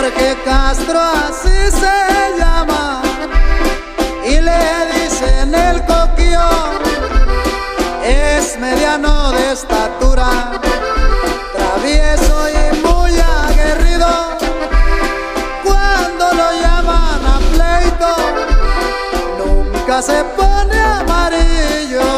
Jorge Castro así se llama y le dicen el Coquillo. Es mediano de estatura, travieso y muy aguerrido. Cuando lo llaman a pleito, nunca se pone amarillo.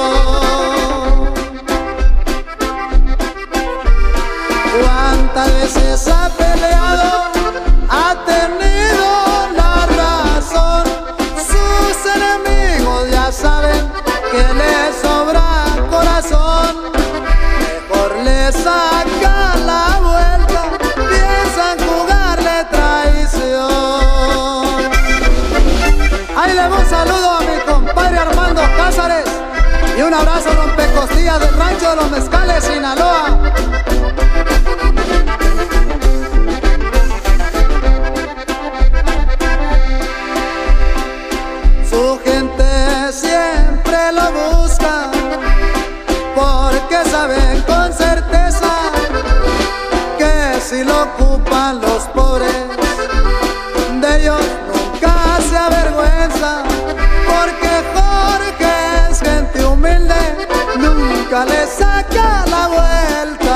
¿Cuántas veces ha peleado? Ha tenido la razón. Sus enemigos ya saben que le sobra corazón. Mejor le saca la vuelta, piensan jugarle traición. Ahí le doy un saludo a mi compadre Armando Cázares y un abrazo rompecostillas del rancho de los Mezcales, Sinaloa. Su gente siempre lo busca porque saben con certeza que si lo ocupan los pobres, de ellos nunca se avergüenza. Porque Jorge es gente humilde, nunca le saca la vuelta.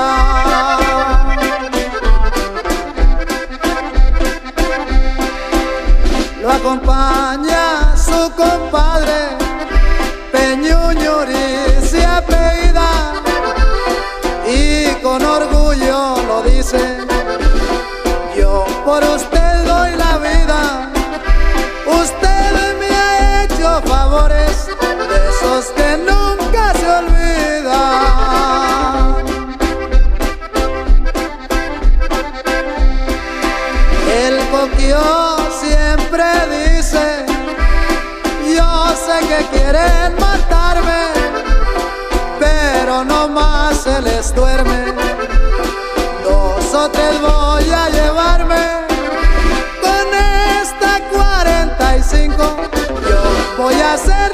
Lo acompaña su compadre Peñuñuri, se apellida, y con orgullo lo dice: yo por usted doy la vida. Usted me ha hecho favores de esos que nunca se olvidan. El Coquillo siempre dice: yo sé que quieren matarme, pero no más se les duerme. 2 o 3 voy a llevarme. Con esta 45 yo voy a hacer